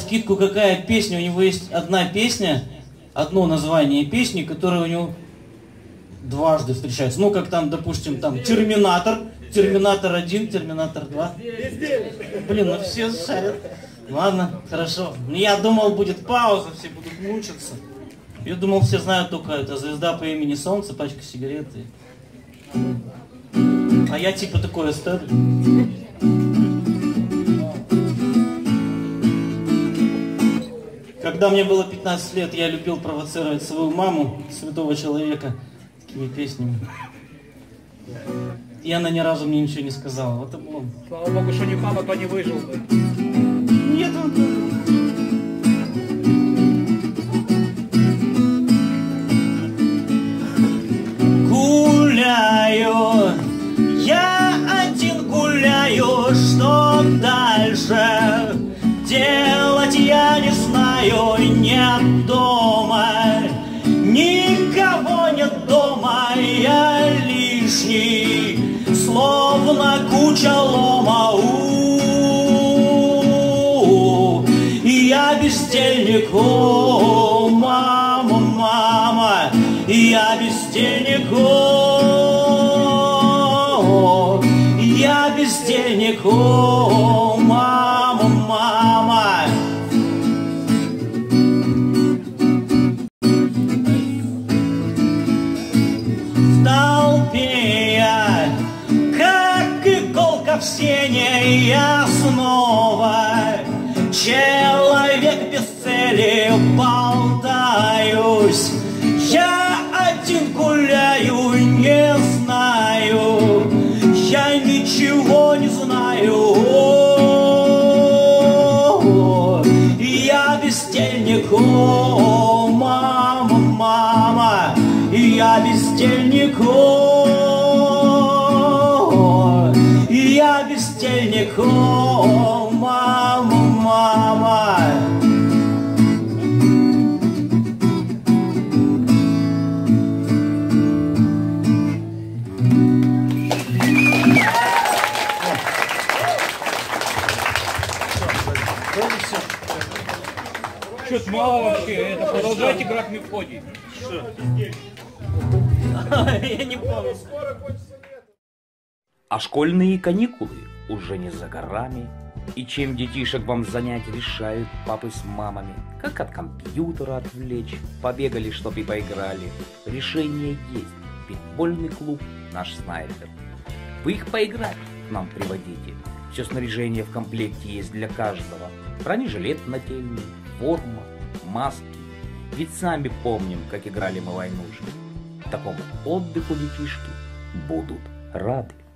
навскидку, какая песня. У него есть одна песня, одно название песни, которое у него дважды встречается. Ну, как там, допустим, там Терминатор, Терминатор 1, Терминатор 2. Блин, ну все шарят. Ладно, хорошо. Я думал, будет пауза, все будут мучиться. Я думал, все знают только это звезда по имени Солнце, пачка сигареты. А я типа такой оставлю. Когда мне было 15 лет, я любил провоцировать свою маму, святого человека, такими песнями. И она ни разу мне ничего не сказала. Вот это было. Слава Богу, что не папа, то не выжил бы. Нет, гуляю, я один гуляю, что дальше делать я не знаю, нет дома, никого нет дома, я лишний, словно куча лома. Я бездельник, о, мама, мама, я бездельник, о, я бездельник, о, мама, мама. В толпе я, как иголка в сене, я снова человек без цели, болтаюсь. Я один гуляю, не знаю, я ничего не знаю. Я бездельник, о, мама, мама, я бездельник, о, я бездельник, о, мама, мама. Чуть мало вообще, это продолжайте играть Мефодий. Я не помню. А школьные каникулы уже не за горами. И чем детишек вам занять решают папы с мамами. Как от компьютера отвлечь, побегали, чтоб и поиграли. Решение есть, питбольный клуб наш снайпер. Вы их поиграть к нам приводите. Все снаряжение в комплекте есть для каждого. Бронежилет нательный, форма, маски. Ведь сами помним, как играли мы войнушки. Такому отдыху детишки будут рады.